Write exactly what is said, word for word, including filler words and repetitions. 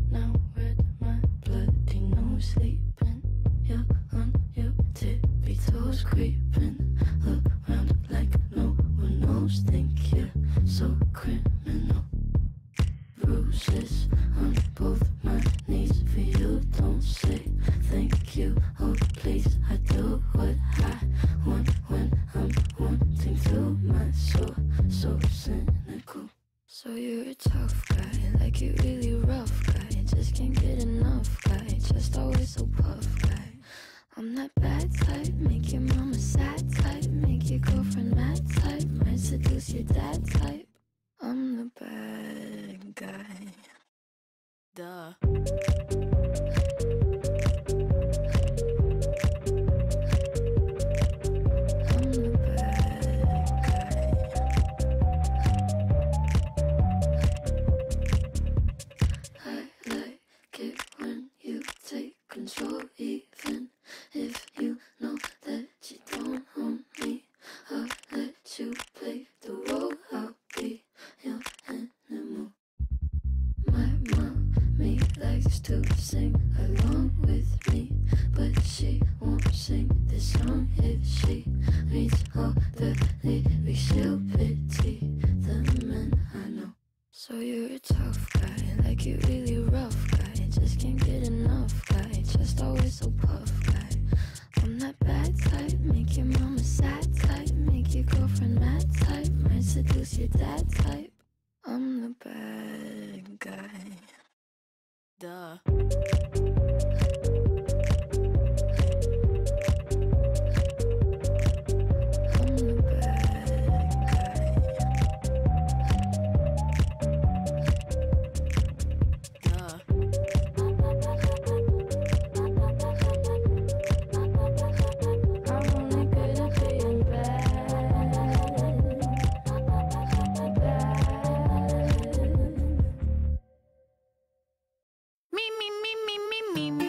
now with my bloody nose sleeping. You're on your tippy toes creeping around like no one knows. Think you're so criminal. Bruises on both my knees for you. Don't say thank you, oh please. I do what I want when I'm wanting to. My soul so cynical. So you're a tough guy, like you really rough guy. Just can't get enough guy, just always so puff guy. I'm that bad type, make your mama sad type, make your girlfriend mad type, might seduce your dad type. I'm the bad guy. Duh. Control, even if you know that you don't own me. I'll let you play the role, I'll be your animal. My mommy likes to sing along with me, but she won't sing this song if she reads all the lyrics. She'll pity the men I know. So you're a tough guy, like you really rough guy. Just can't get enough guy, just always so puff guy. I'm that bad type, make your mama sad type, make your girlfriend mad type, might seduce your dad type. I'm the bad guy. Duh. Me, me,